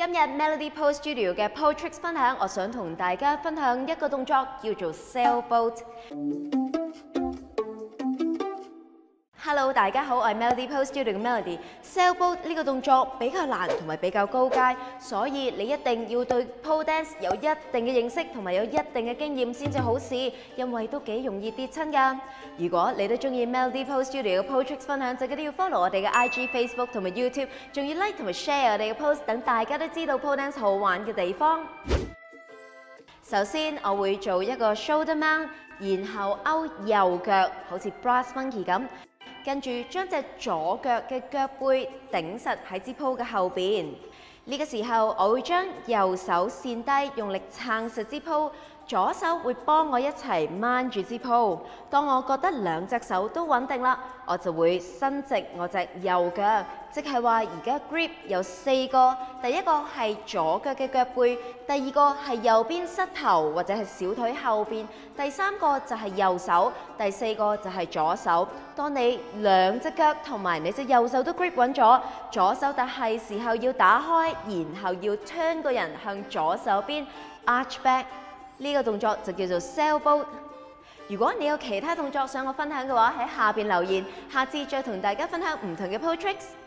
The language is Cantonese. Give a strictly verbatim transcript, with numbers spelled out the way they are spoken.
今日 Melody Pose Studio 嘅 Pose Tricks 分享，我想同大家分享一個動作，叫做 Sailboat。Hello， 大家好，我係 Melody Pose Studio 嘅 Melody。Sailboat 呢個動作比較難同埋比較高階，所以你一定要對 pole dance 有一定嘅認識同埋有一定嘅經驗先至好試，因為都幾容易跌親㗎。如果你都中意 Melody Pose Studio 嘅 Pose Tricks 分享，就記得要 follow 我哋嘅 I G、Facebook 同埋 YouTube， 仲要 like 同埋 share 我哋嘅 post， 等大家都知道 pole dance 好玩嘅地方。首先，我會做一個 shoulder mount， 然後勾右腳，好似 brass monkey 咁。跟住將隻左腳嘅腳背頂實喺支 pole 嘅後邊。呢個時候，我會將右手跣低，用力撐實支 pole， 左手會幫我一齊掹住支 pole。當我覺得兩隻手都穩定啦，我就會伸直我隻右腳，即係話而家 grip 有四個，第一個係左腳嘅腳背，第二個係右邊膝頭或者係小腿後邊，第三個就係右手，第四個就係左手。當你兩隻腳同埋你隻右手都 grip 穩咗，左手但係時候要打開，然後要 turn 個人向左手邊 arch back， 呢個動作就叫做 sailboat。如果你有其他動作想我分享嘅話，喺下邊留言，下次再同大家分享唔同嘅 pose tricks。